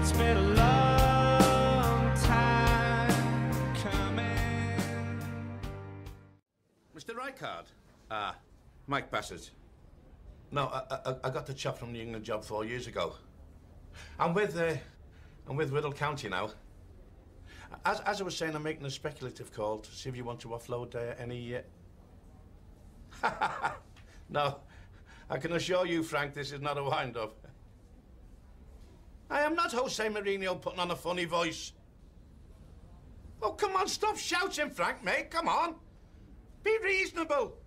It's been a long time coming. Mr. Rijkaard? Ah, Mike Bassett. No, I got the chop from the England job 4 years ago. I'm with Riddle County now. As I was saying, I'm making a speculative call to see if you want to offload any... No, I can assure you, Frank, this is not a wind-up. I am not Jose Mourinho putting on a funny voice. Oh, come on, stop shouting, Frank, mate, come on. Be reasonable.